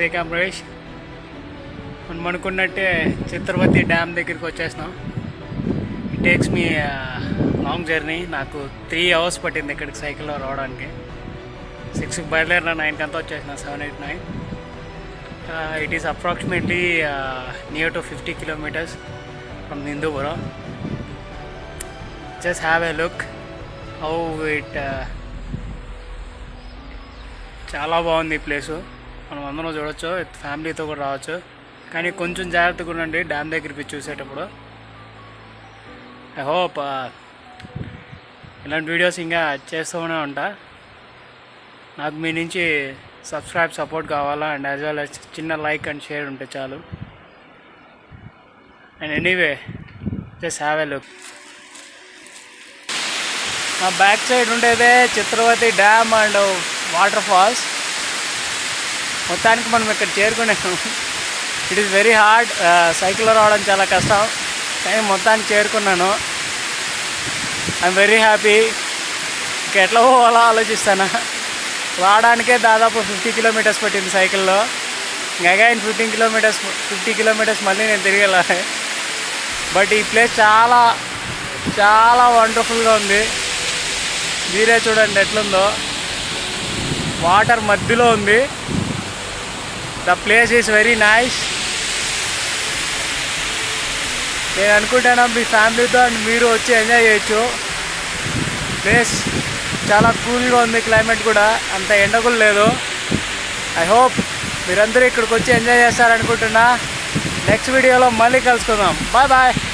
వివేక్ అమరేష్. మనం అనుకున్నట్టే చిత్రవతి డ్యామ్ దగ్గరికి వచ్చేసినాం. It takes me long journey. నాకు 3 hours పట్టింది ఇక్కడికి సైకిల్లో రావడానికి. 6కి బయలుదేరిన 9కి అంతా వచ్చేసిన 7, 8, 9. It is approximately near to 50 kilometers from Nindupura. Just have a look how it చాలా బాగుంది ఈ ప్లేసు. మనం అందరం చూడొచ్చు, ఫ్యామిలీతో కూడా రావచ్చు. కానీ కొంచెం జాగ్రత్తగా ఉండండి డ్యామ్ దగ్గరికి చూసేటప్పుడు. ఐ హోప్ ఇలాంటి వీడియోస్ ఇంకా చేస్తూనే ఉంటా. నాకు మీ నుంచి సబ్స్క్రైబ్ సపోర్ట్ కావాలా, అండ్ యాజ్ వెల్ యాజ్ చిన్న లైక్ అండ్ షేర్ ఉంటే చాలు. And anyway just have a look. నా బ్యాక్ సైడ్ ఉండేదే Chitravati dam and water falls. మొత్తానికి మనం ఇక్కడ చేరుకున్నాము. It is very hard. సైకిల్లో రావడం చాలా కష్టం, కానీ మొత్తానికి చేరుకున్నాను. I'm very happy. ఇంకా ఎట్లా పోవాలో ఆలోచిస్తాను. రావడానికే దాదాపు 50 kilometers పట్టింది సైకిల్లో. ఇంకా అగైన్ 50 kilometers మళ్ళీ నేను తిరిగి వెళ్ళాలి. బట్ ఈ ప్లేస్ చాలా చాలా వండర్ఫుల్గా ఉంది. మీరే చూడండి ఎట్లుందో. వాటర్ మధ్యలో ఉంది. The place is very nice. నేను అనుకుంటాను మీ ఫ్యామిలీతో అండ్ మీరు వచ్చి ఎంజాయ్ చేయొచ్చు. ప్లేస్ చాలా కూల్గా ఉంది. క్లైమేట్ కూడా అంత ఎండ కూడా లేదు. ఐ హోప్ మీరందరూ ఇక్కడికి వచ్చి ఎంజాయ్ చేస్తారనుకుంటున్నా. నెక్స్ట్ వీడియోలో మళ్ళీ కలుసుకుందాం. Bye bye.